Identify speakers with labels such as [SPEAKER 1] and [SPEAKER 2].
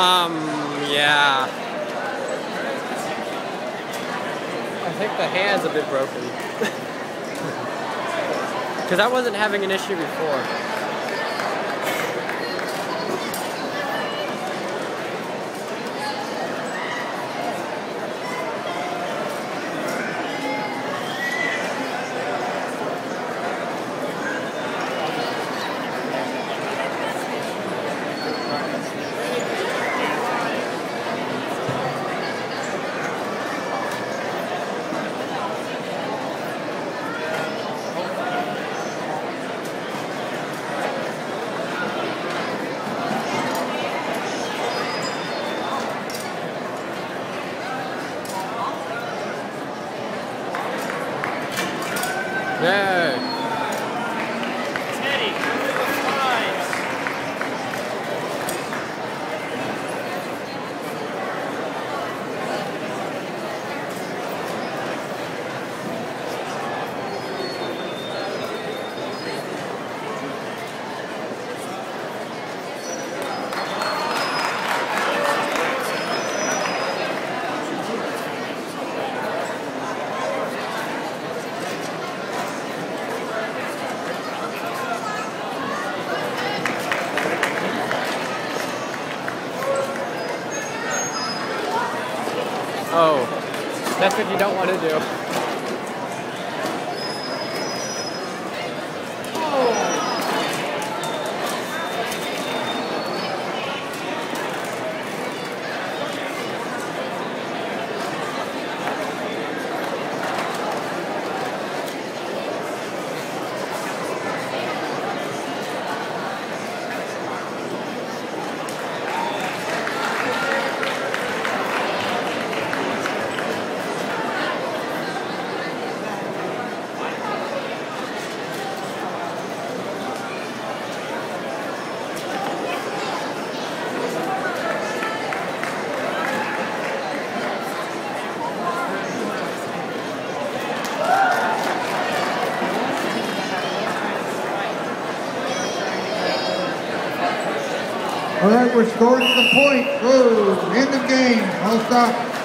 [SPEAKER 1] Yeah. I think the hand's a bit broken. Because I wasn't having an issue before. Yay!
[SPEAKER 2] Teddy, nice.
[SPEAKER 1] Oh, that's what you don't want to do.
[SPEAKER 3] All right, we're scoring to the point. Whoa, end of game. All stop.